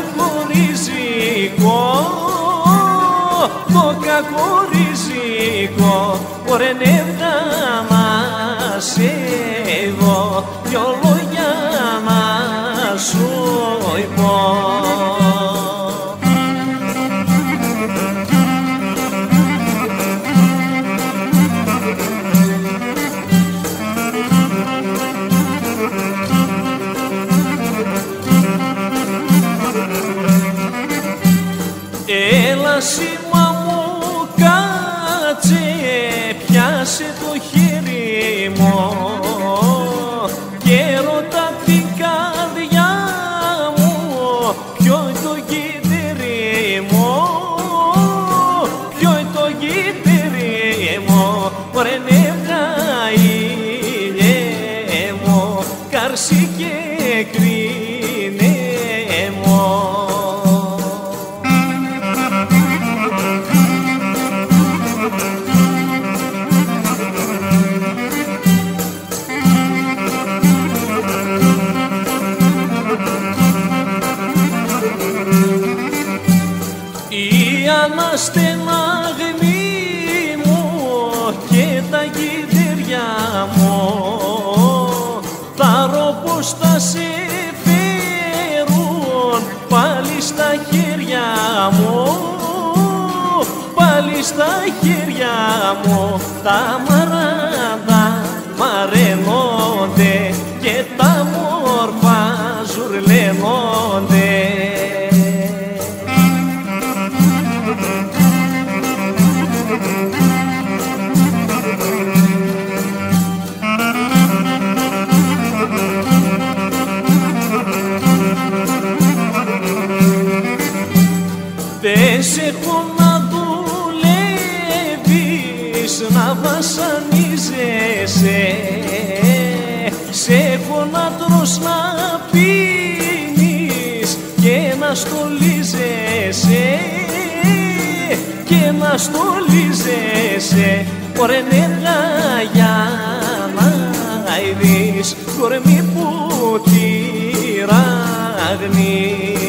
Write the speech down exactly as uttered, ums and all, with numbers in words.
κακοριζικό, το κακοριζικό, ωραία νεύτα μας εδώ, δυο λόγια να σου πω. Έλα σήμα μου κάτσε, πιάσε το χέρι μου και ρώτα την καρδιά μου ποιο είναι το γυτερί μου, ποιο είναι το γυτερί μου, ωραία νεύρα ήλιε μου, κάρσι και κρίνε μου. Η αναστεναγμή μου και τα γυτεριά μου θα ρω πως θα σε φέρουν πάλι στα χέρια μου, πάλι στα χέρια μου τα μαράντα μαραίνονται και τα μόρφα ζουρλένονται. Δεν σε έχω να δουλεύεις, να βασανίζεσαι, σε έχω να τρως, να πίνεις και να στολίζεσαι, και να στολίζεσαι, ωραία νεύρα για να ειδείς κορμί που τυραγνεί.